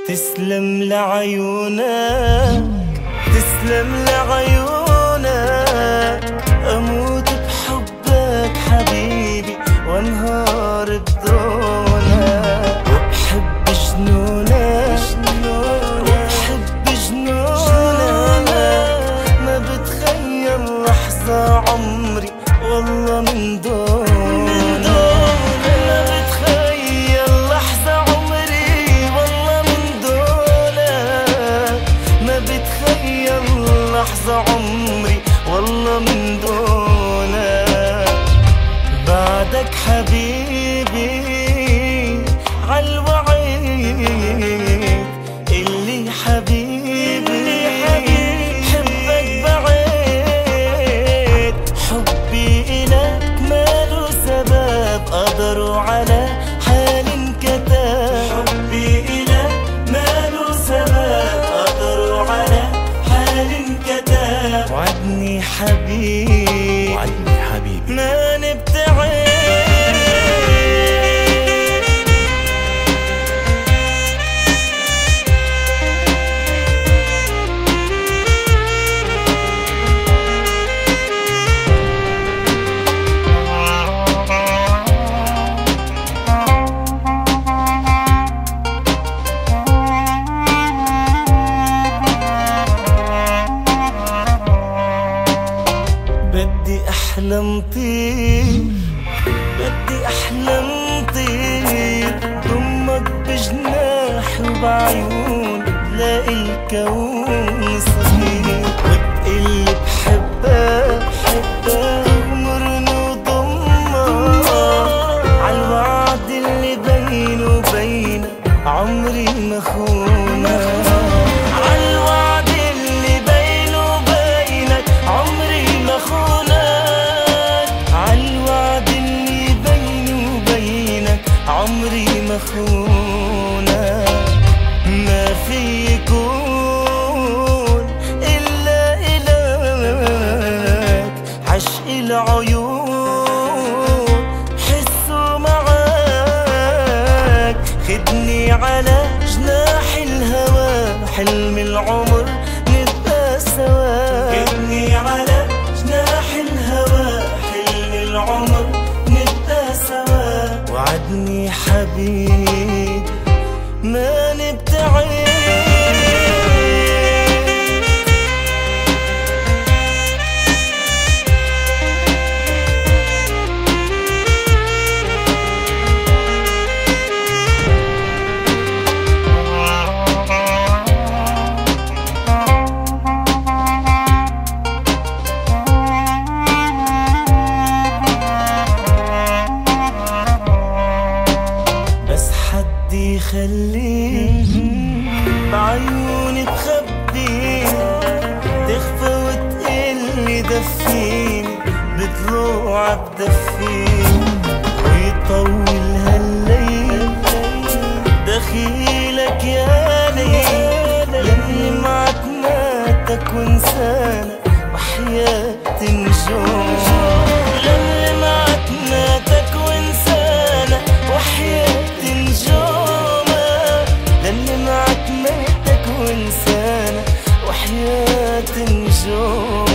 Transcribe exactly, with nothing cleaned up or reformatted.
تسلم لعيونك تسلم لعيونك، أموت بحبك حبيبي وانهار بدونك، وبحب جنونك وبحب جنونك، ما بتخيل لحظة عمري والله من دونك، لحظة عمري والله من دونك، بعدك حبيبي عالوعيد اللي حبيبي حبك بعيد، حبي إلك ماله سبب قدروا على حال انكتب، حبي إلك ماله سبب قدروا على وعدني حبيبي وعدني حبيبي ما نبتعد. بدي أحلم طير بدي أحلم طير، ضمك بجناحي وبعيون بلاقي الكون صغير، وتقلي بحبك بحبك ومرني وضمك، عالوعد اللي بيني وبينك عمري ما خونك، عالوعد اللي بيني وبينك عمري ما خونك، عالوعد اللي بيني وبينك عمري ما خونك، ما في يكون إلا إلك، عشق العيون حسه معاك، خدني على جناح الهوى حلم العمر نبقى سوا، خدني على جناح الهوى حلم العمر نبقى سوا، وعدني حبيبي ما نبتعد. خليك بعيوني تخبي تخفى وتقلي دفيني بضلوعك بدفيني، ويطول هالليل دخيلك يا ليل، يلي معك ماتك وانسانك وحياة نجوم، يلي معك ماتك وانسانك وحياة نجوم، للي معك ماتك وانسانك وحياة نجوم.